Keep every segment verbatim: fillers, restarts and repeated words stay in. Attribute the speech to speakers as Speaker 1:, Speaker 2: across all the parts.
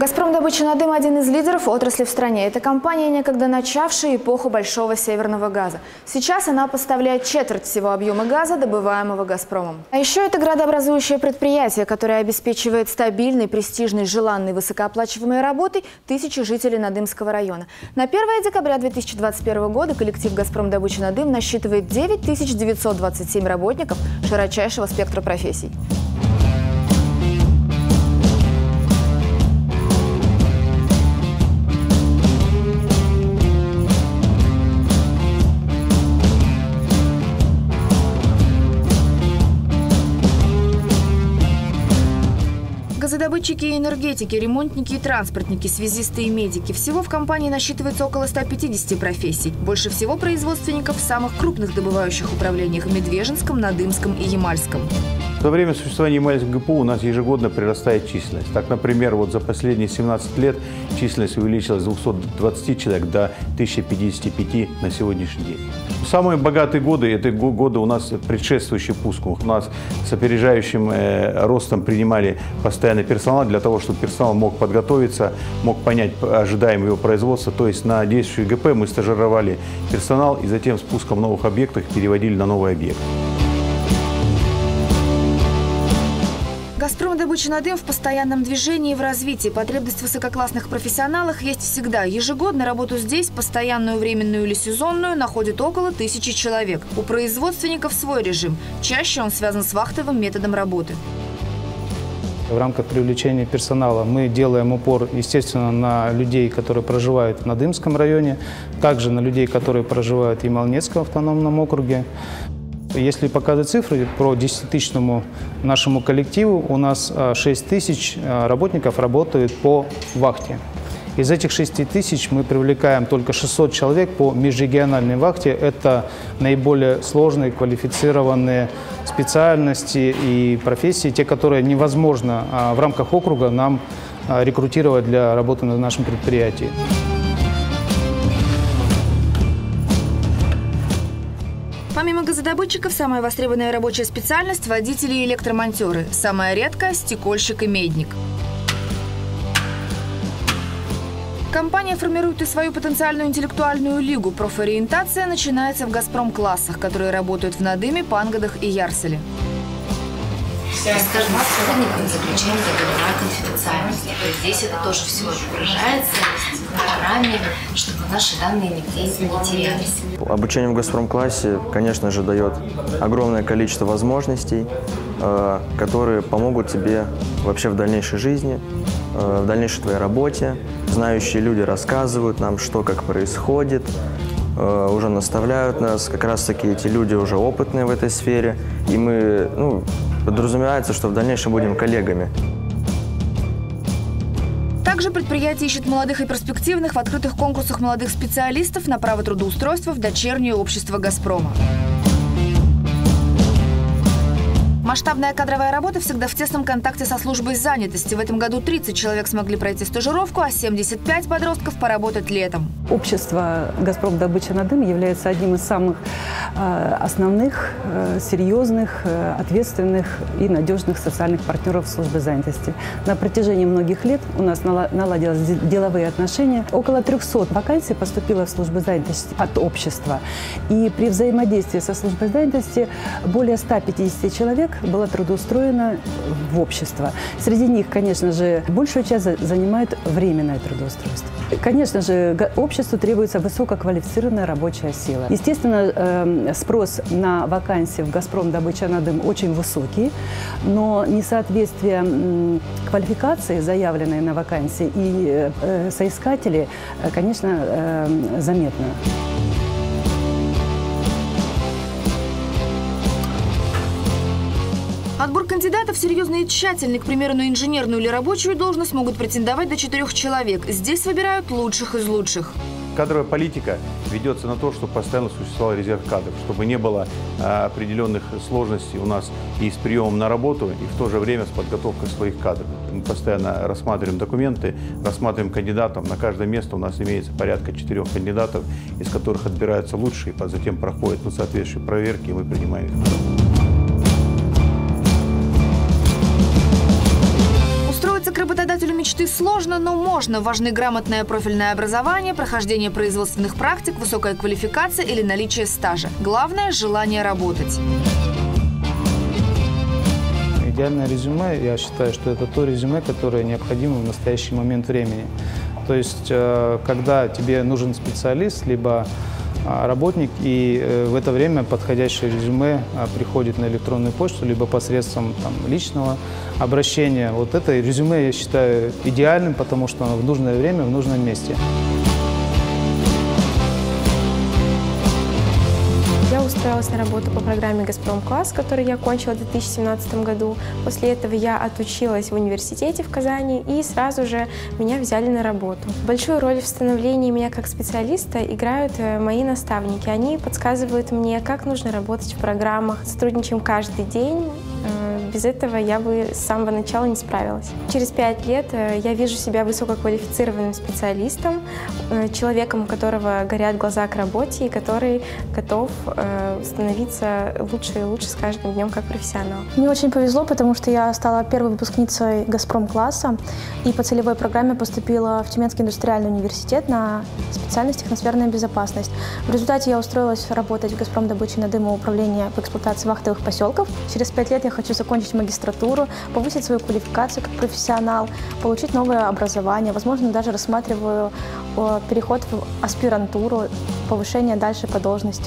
Speaker 1: «Газпром-добыча Надым» – один из лидеров отрасли в стране. Это компания, некогда начавшая эпоху большого северного газа. Сейчас она поставляет четверть всего объема газа, добываемого «Газпромом». А еще это градообразующее предприятие, которое обеспечивает стабильной, престижной, желанной, высокооплачиваемой работой тысячи жителей Надымского района. На первое декабря две тысячи двадцать первого года коллектив «Газпром-добыча Надым» насчитывает девять тысяч девятьсот двадцать семь работников широчайшего спектра профессий. Газодобытчики и энергетики, ремонтники и транспортники, связисты и медики. Всего в компании насчитывается около ста пятидесяти профессий. Больше всего производственников в самых крупных добывающих управлениях – Медвежьинском, Надымском и Ямальском.
Speaker 2: Во время существования Ямальского ГПУ у нас ежегодно прирастает численность. Так, например, вот за последние семнадцать лет численность увеличилась с двухсот двадцати человек до тысячи пятидесяти пяти на сегодняшний день. Самые богатые годы – это годы у нас предшествующие пуску. У нас с опережающим э, ростом принимали постоянный персонал для того, чтобы персонал мог подготовиться, мог понять ожидаемое его производство. То есть на действующий ГП мы стажировали персонал и затем с пуском новых объектов переводили на новый объект.
Speaker 1: «Газпром-добыча Надым» в постоянном движении и в развитии. Потребность в высококлассных профессионалах есть всегда. Ежегодно работу здесь, постоянную, временную или сезонную, находит около тысячи человек. У производственников свой режим. Чаще он связан с вахтовым методом работы.
Speaker 3: В рамках привлечения персонала мы делаем упор, естественно, на людей, которые проживают в Надымском районе, также на людей, которые проживают в Ямал-Ненецком автономном округе. Если показывать цифры про десятитысячному нашему коллективу, у нас шесть тысяч работников работают по вахте. Из этих шести тысяч мы привлекаем только шестьсот человек по межрегиональной вахте. Это наиболее сложные, квалифицированные специальности и профессии, те, которые невозможно в рамках округа нам рекрутировать для работы на нашем предприятии.
Speaker 1: Помимо газодобытчиков, самая востребованная рабочая специальность – водители и электромонтеры. Самая редкая – стекольщик и медник. Компания формирует и свою потенциальную интеллектуальную лигу. Профориентация начинается в «Газпром-классах», которые работают в Надыме, Пангадах и Ярселе.
Speaker 4: Скажем, с сотрудниками заключаем договора конфиденциальности. То есть здесь это тоже все отображается в программе, чтобы наши данные нигде не терялись.
Speaker 5: Обучение в «Газпром-классе», конечно же, дает огромное количество возможностей, которые помогут тебе вообще в дальнейшей жизни, в дальнейшей твоей работе. Знающие люди рассказывают нам, что как происходит, уже наставляют нас. Как раз-таки эти люди уже опытные в этой сфере, и мы, ну, подразумевается, что в дальнейшем будем коллегами.
Speaker 1: Также предприятие ищет молодых и перспективных в открытых конкурсах молодых специалистов на право трудоустройства в дочернее общество «Газпрома». Масштабная кадровая работа всегда в тесном контакте со службой занятости. В этом году тридцать человек смогли пройти стажировку, а семьдесят пять подростков поработать летом.
Speaker 6: Общество «Газпром-добыча Надым» является одним из самых э, основных, э, серьезных, э, ответственных и надежных социальных партнеров службы занятости. На протяжении многих лет у нас наладились деловые отношения. Около трёхсот вакансий поступило в службу занятости от общества. И при взаимодействии со службой занятости более ста пятидесяти человек было трудоустроено в общество. Среди них, конечно же, большую часть занимает временное трудоустройство. Конечно же, обществу требуется высококвалифицированная рабочая сила. Естественно, спрос на вакансии в «Газпром-добыча Надым» очень высокий, но несоответствие квалификации, заявленной на вакансии, и соискателей, конечно, заметно.
Speaker 1: Отбор кандидатов серьезный и тщательный. К примеру, на инженерную или рабочую должность могут претендовать до четырех человек. Здесь выбирают лучших из лучших.
Speaker 2: Кадровая политика ведется на то, чтобы постоянно существовал резерв кадров, чтобы не было а, определенных сложностей у нас и с приемом на работу, и в то же время с подготовкой своих кадров. Мы постоянно рассматриваем документы, рассматриваем кандидатов. На каждое место у нас имеется порядка четырех кандидатов, из которых отбираются лучшие, затем проходят ну, соответствующие проверки, и мы принимаем их.
Speaker 1: к работодателю мечты сложно, но можно. Важны грамотное профильное образование, прохождение производственных практик, высокая квалификация или наличие стажа. Главное – желание работать.
Speaker 3: Идеальное резюме, я считаю, что это то резюме, которое необходимо в настоящий момент времени. То есть, когда тебе нужен специалист, либо работник, и в это время подходящее резюме приходит на электронную почту, либо посредством там, личного обращения. Вот это резюме я считаю идеальным, потому что оно в нужное время, в нужном месте.
Speaker 7: Я устроилась на работу по программе «Газпром-класс», которую я окончила в две тысячи семнадцатом году. После этого я отучилась в университете в Казани, и сразу же меня взяли на работу. Большую роль в становлении меня как специалиста играют мои наставники. Они подсказывают мне, как нужно работать в программах. Сотрудничаем каждый день. Без этого я бы с самого начала не справилась. Через пять лет я вижу себя высококвалифицированным специалистом, человеком, у которого горят глаза к работе и который готов становиться лучше и лучше с каждым днем как профессионал.
Speaker 8: Мне очень повезло, потому что я стала первой выпускницей «Газпром-класса» и по целевой программе поступила в Тюменский индустриальный университет на специальность техносферная безопасность. В результате я устроилась работать в «Газпром» добычи надыма управления по эксплуатации вахтовых поселков. Через пять лет я хочу закончить магистратуру, повысить свою квалификацию как профессионал, получить новое образование. Возможно, даже рассматриваю переход в аспирантуру, повышение дальше по должности.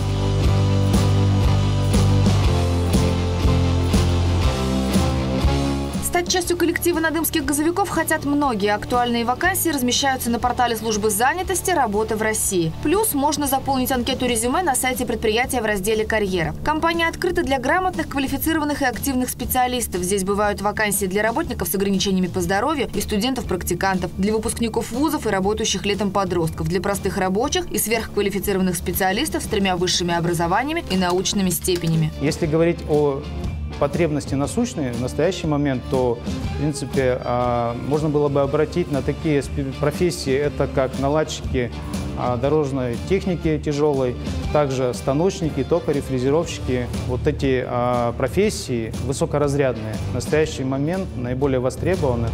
Speaker 1: Стать частью коллектива надымских газовиков хотят многие. Актуальные вакансии размещаются на портале службы занятости «Работа в России». Плюс можно заполнить анкету резюме на сайте предприятия в разделе «Карьера». Компания открыта для грамотных, квалифицированных и активных специалистов. Здесь бывают вакансии для работников с ограничениями по здоровью и студентов-практикантов, для выпускников вузов и работающих летом подростков, для простых рабочих и сверхквалифицированных специалистов с тремя высшими образованиями и научными степенями.
Speaker 3: Если говорить о потребности насущные в настоящий момент, то, в принципе, можно было бы обратить на такие профессии, это как наладчики дорожной техники тяжелой, также станочники, токари, фрезеровщики. Вот эти профессии высокоразрядные в настоящий момент наиболее востребованы.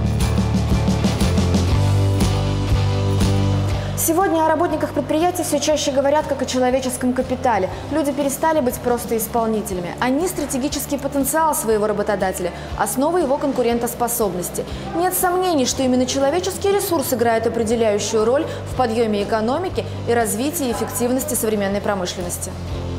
Speaker 1: Сегодня о работниках предприятий все чаще говорят как о человеческом капитале. Люди перестали быть просто исполнителями. Они – стратегический потенциал своего работодателя, основа его конкурентоспособности. Нет сомнений, что именно человеческий ресурс играет определяющую роль в подъеме экономики и развитии эффективности современной промышленности.